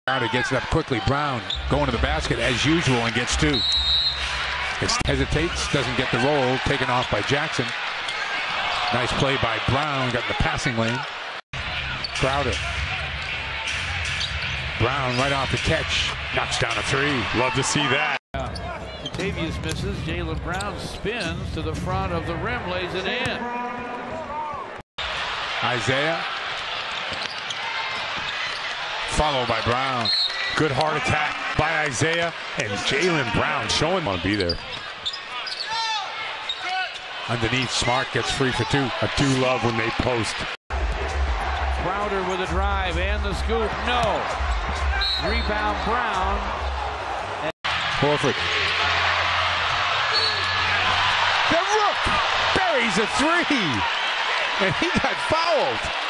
Crowder gets it up quickly. Brown going to the basket as usual and gets two. Hesitates, doesn't get the roll, taken off by Jackson. Nice play by Brown, got in the passing lane. Crowder. Brown right off the catch, knocks down a three. Love to see that. Kentavious misses. Jaylen Brown spins to the front of the rim, lays it in. Isaiah. Followed by Brown. Good hard attack by Isaiah, and Jaylen Brown showing want to be there. Underneath, Smart gets free for two. I do love when they post. Crowder with a drive and the scoop. No. Rebound Brown. Horford. The Rook buries a three, and he got fouled.